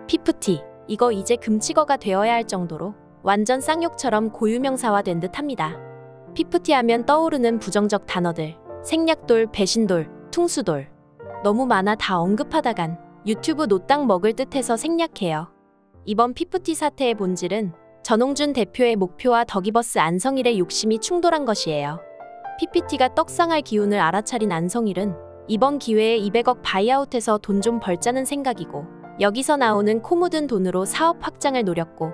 피프티, 이거 이제 금치거가 되어야 할 정도로 완전 쌍욕처럼 고유명사화된 듯합니다. 피프티 하면 떠오르는 부정적 단어들, 생략돌, 배신돌, 퉁수돌. 너무 많아 다 언급하다간 유튜브 노땅 먹을 듯해서 생략해요. 이번 피프티 사태의 본질은 전홍준 대표의 목표와 더기버스 안성일의 욕심이 충돌한 것이에요. PPT가 떡상할 기운을 알아차린 안성일은 이번 기회에 200억 바이아웃해서 돈 좀 벌자는 생각이고, 여기서 나오는 코 묻은 돈으로 사업 확장을 노렸고,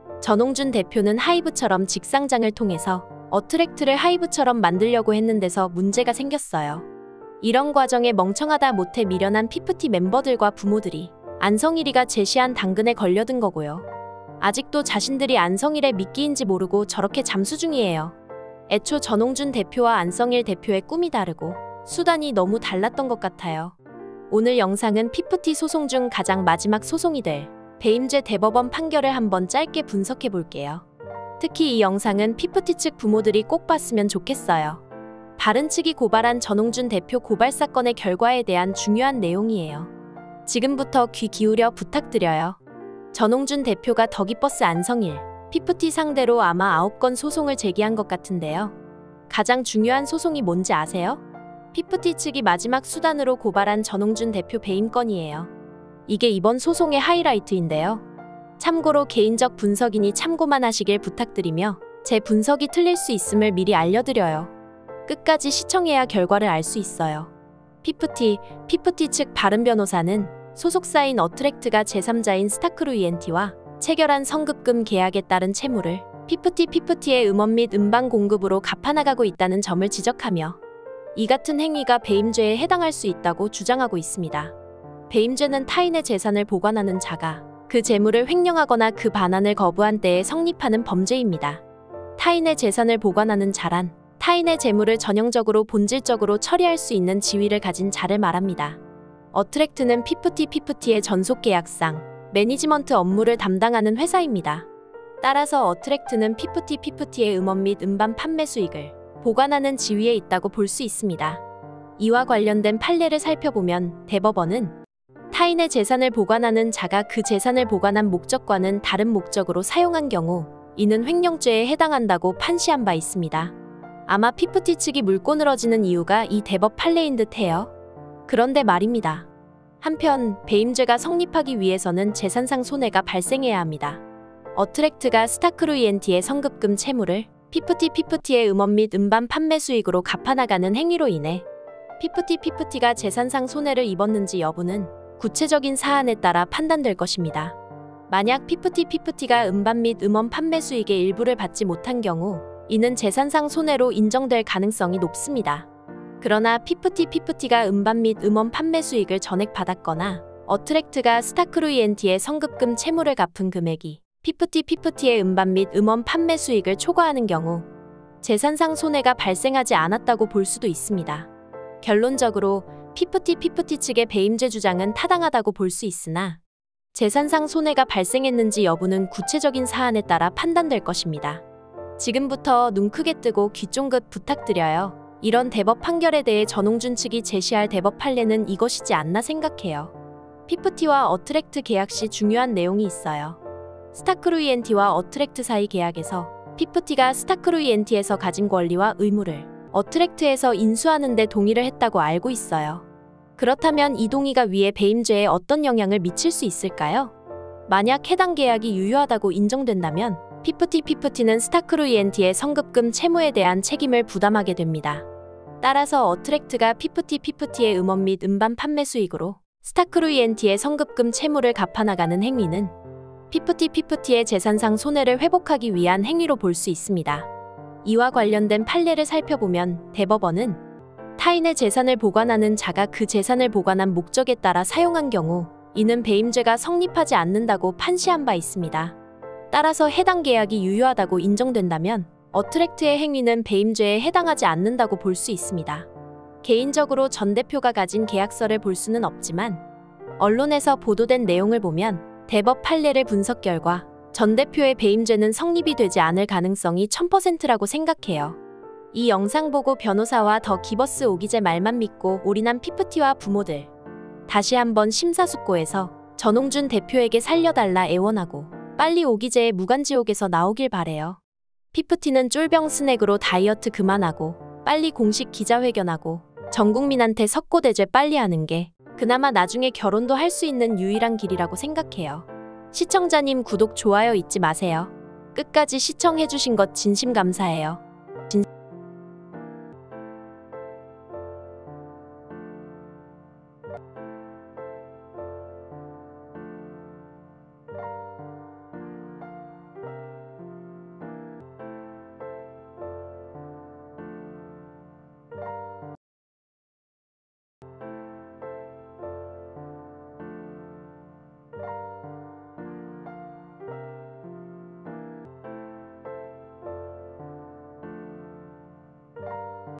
전홍준 대표는 하이브처럼 직상장을 통해서 어트랙트를 하이브처럼 만들려고 했는데서 문제가 생겼어요. 이런 과정에 멍청하다 못해 미련한 피프티 멤버들과 부모들이 안성일이가 제시한 당근에 걸려든 거고요. 아직도 자신들이 안성일의 미끼인지 모르고 저렇게 잠수 중이에요. 애초 전홍준 대표와 안성일 대표의 꿈이 다르고 수단이 너무 달랐던 것 같아요. 오늘 영상은 피프티 소송 중 가장 마지막 소송이 될 배임죄 대법원 판결을 한번 짧게 분석해 볼게요. 특히 이 영상은 피프티 측 부모들이 꼭 봤으면 좋겠어요. 바른 측이 고발한 전홍준 대표 고발 사건의 결과에 대한 중요한 내용이에요. 지금부터 귀 기울여 부탁드려요. 전홍준 대표가 더기버스 안성일, 피프티 상대로 아마 9건 소송을 제기한 것 같은데요. 가장 중요한 소송이 뭔지 아세요? 피프티 측이 마지막 수단으로 고발한 전홍준 대표 배임건이에요. 이게 이번 소송의 하이라이트인데요. 참고로 개인적 분석이니 참고만 하시길 부탁드리며 제 분석이 틀릴 수 있음을 미리 알려드려요. 끝까지 시청해야 결과를 알 수 있어요. 피프티 측 바른 변호사는 소속사인 어트랙트가 제3자인 스타크루 ENT와 체결한 성급금 계약에 따른 채무를 피프티의 음원 및 음반 공급으로 갚아나가고 있다는 점을 지적하며 이 같은 행위가 배임죄에 해당할 수 있다고 주장하고 있습니다. 배임죄는 타인의 재산을 보관하는 자가 그 재물을 횡령하거나 그 반환을 거부한 때에 성립하는 범죄입니다. 타인의 재산을 보관하는 자란 타인의 재물을 전형적으로 본질적으로 처리할 수 있는 지위를 가진 자를 말합니다. 어트랙트는 피프티의 전속계약상 매니지먼트 업무를 담당하는 회사입니다. 따라서 어트랙트는 피프티의 음원 및 음반 판매 수익을 보관하는 지위에 있다고 볼 수 있습니다. 이와 관련된 판례를 살펴보면 대법원은 타인의 재산을 보관하는 자가 그 재산을 보관한 목적과는 다른 목적으로 사용한 경우 이는 횡령죄에 해당한다고 판시한 바 있습니다. 아마 피프티 측이 물꼬늘어지는 이유가 이 대법 판례인 듯해요. 그런데 말입니다. 한편 배임죄가 성립하기 위해서는 재산상 손해가 발생해야 합니다. 어트랙트가 스타크루 ENT의 성급금 채무를 피프티의 음원 및 음반 판매 수익으로 갚아나가는 행위로 인해 피프티가 재산상 손해를 입었는지 여부는 구체적인 사안에 따라 판단될 것입니다. 만약 피프티가 음반 및 음원 판매 수익의 일부를 받지 못한 경우 이는 재산상 손해로 인정될 가능성이 높습니다. 그러나 피프티가 음반 및 음원 판매 수익을 전액받았거나 어트랙트가 스타크루 ENT의 성급금 채무를 갚은 금액이 피프티의 음반 및 음원 판매 수익을 초과하는 경우 재산상 손해가 발생하지 않았다고 볼 수도 있습니다. 결론적으로 피프티 측의 배임죄 주장은 타당하다고 볼 수 있으나 재산상 손해가 발생했는지 여부는 구체적인 사안에 따라 판단될 것입니다. 지금부터 눈 크게 뜨고 귀 쫑긋 부탁드려요. 이런 대법 판결에 대해 전홍준 측이 제시할 대법 판례는 이것이지 않나 생각해요. 피프티와 어트랙트 계약 시 중요한 내용이 있어요. 스타크루 ENT와 어트랙트 사이 계약에서 피프티가 스타크루 ENT에서 가진 권리와 의무를 어트랙트에서 인수하는 데 동의를 했다고 알고 있어요. 그렇다면 이 동의가 위에 배임죄에 어떤 영향을 미칠 수 있을까요? 만약 해당 계약이 유효하다고 인정된다면 피프티는 스타크루 ENT의 성급금 채무에 대한 책임을 부담하게 됩니다. 따라서 어트랙트가 피프티의 음원 및 음반 판매 수익으로 스타크루 ENT의 성급금 채무를 갚아나가는 행위는 피프티의 재산상 손해를 회복하기 위한 행위로 볼 수 있습니다. 이와 관련된 판례를 살펴보면 대법원은 타인의 재산을 보관하는 자가 그 재산을 보관한 목적에 따라 사용한 경우 이는 배임죄가 성립하지 않는다고 판시한 바 있습니다. 따라서 해당 계약이 유효하다고 인정된다면 어트랙트의 행위는 배임죄에 해당하지 않는다고 볼 수 있습니다. 개인적으로 전 대표가 가진 계약서를 볼 수는 없지만 언론에서 보도된 내용을 보면 대법 판례를 분석 결과 전 대표의 배임죄는 성립이 되지 않을 가능성이 1000%라고 생각해요. 이 영상 보고 변호사와 더기버스 오기재 말만 믿고 올인한 피프티와 부모들, 다시 한번 심사숙고해서 전홍준 대표에게 살려달라 애원하고 빨리 오기재의 무간지옥에서 나오길 바래요. 피프티는 쫄병 스낵으로 다이어트 그만하고 빨리 공식 기자회견하고 전 국민한테 석고대죄 빨리 하는 게 그나마 나중에 결혼도 할 수 있는 유일한 길이라고 생각해요. 시청자님 구독, 좋아요 잊지 마세요. 끝까지 시청해주신 것 진심 감사해요.